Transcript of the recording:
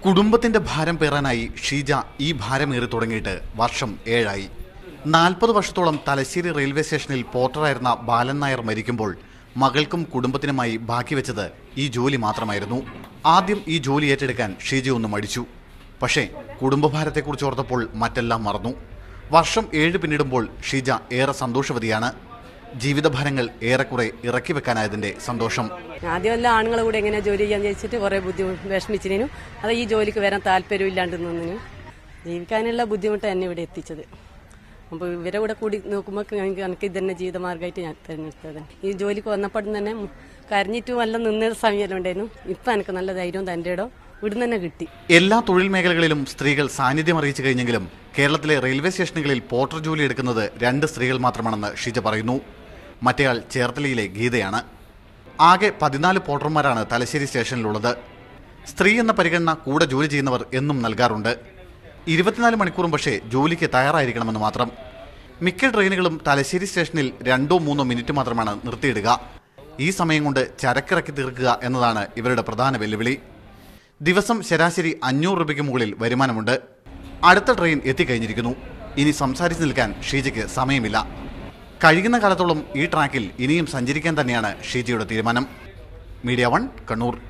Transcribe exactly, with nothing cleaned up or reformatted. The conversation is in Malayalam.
കുടുംബത്തിന്റെ ഭാരം പേറാനായി ഷീജ ഈ ഭാരമേറി തുടങ്ങിയിട്ട് വർഷം ഏഴായി. നാൽപ്പത് വർഷത്തോളം തലശ്ശേരി റെയിൽവേ സ്റ്റേഷനിൽ പോർട്ടറായിരുന്ന ബാലൻ നായർ മരിക്കുമ്പോൾ മകൾക്കും കുടുംബത്തിനുമായി ബാക്കി വെച്ചത് ഈ ജോലി മാത്രമായിരുന്നു. ആദ്യം ഈ ജോലി ഏറ്റെടുക്കാൻ ഷീജ ഒന്ന് മടിച്ചു. പക്ഷേ കുടുംബഭാരത്തെക്കുറിച്ച് ഓർത്തപ്പോൾ മറ്റെല്ലാം മറന്നു. വർഷം ഏഴ് പിന്നിടുമ്പോൾ ഷീജ ഏറെ സന്തോഷവതിയാണ്. ജീവിതഭാരങ്ങൾ ഏറെക്കുറെ ഇറക്കി വെക്കാനായതിന്റെ സന്തോഷം. ആദ്യമെല്ലാം ആണുങ്ങളെ കൂടെ എങ്ങനെ ജോലി ചെയ്യാൻ ചോദിച്ചിട്ട് കുറെ ബുദ്ധിമുട്ട് വിഷമിച്ചിനും അത് ഈ ജോലിക്ക് വരാൻ താല്പര്യം ഇല്ലാണ്ട് നിന്നിനും ജീവിക്കാനുള്ള ബുദ്ധിമുട്ട് എന്നെ ഇവിടെ എത്തിച്ചത്. അപ്പോൾ ഇവരെ കൂടെ കൂടി നോക്കുമ്പോൾ എനിക്ക് ഇതന്നെ ജീവിതമാർഗമായിട്ട് ഞാൻ തിരഞ്ഞെടുത്തത്. ഈ ജോലിക്ക് വന്നപ്പോൾ തന്നെ കരഞ്ഞിട്ടും എല്ലാം നിന്ന സമയമെല്ലാം ഉണ്ടായിരുന്നു. ഇപ്പം എനിക്ക് നല്ല ധൈര്യവും തൻ്റെ ഇടം ഇവിടുന്ന് തന്നെ കിട്ടി. എല്ലാ തൊഴിൽ മേഖലകളിലും സ്ത്രീകൾ സാന്നിധ്യം അറിയിച്ചു കഴിഞ്ഞെങ്കിലും കേരളത്തിലെ റെയിൽവേ സ്റ്റേഷനുകളിൽ പോർട്ടർ ജോലി എടുക്കുന്നത് രണ്ട് സ്ത്രീകൾ മാത്രമാണെന്ന് ഷീജ പറയുന്നു. മറ്റേയാൾ ചേർത്തലയിലെ ഗീതയാണ്. ആകെ പതിനാല് പോർട്ടർമാരാണ് തലശ്ശേരി സ്റ്റേഷനിലുള്ളത്. സ്ത്രീ എന്ന പരിഗണന കൂടെ ജോലി ചെയ്യുന്നവർ എന്നും നൽകാറുണ്ട്. ഇരുപത്തിനാല് മണിക്കൂറും പക്ഷേ ജോലിക്ക് തയ്യാറായിരിക്കണമെന്ന് മാത്രം. മിക്ക ട്രെയിനുകളും തലശ്ശേരി സ്റ്റേഷനിൽ രണ്ടോ മൂന്നോ മിനിറ്റ് മാത്രമാണ് നിർത്തിയിടുക. ഈ സമയം കൊണ്ട് ചരക്കിറക്കി തീർക്കുക എന്നതാണ് ഇവരുടെ പ്രധാന വെല്ലുവിളി. ദിവസം ശരാശരി അഞ്ഞൂറ് രൂപയ്ക്ക് മുകളിൽ വരുമാനമുണ്ട്. അടുത്ത ട്രെയിൻ എത്തിക്കഴിഞ്ഞിരിക്കുന്നു. ഇനി സംസാരിച്ചു നിൽക്കാൻ ഷീജയ്ക്ക് സമയമില്ല. കഴിയുന്ന കാലത്തോളം ഈ ട്രാക്കിൽ ഇനിയും സഞ്ചരിക്കാൻ തന്നെയാണ് ഷീജയുടെ തീരുമാനം. Media one, Kannur.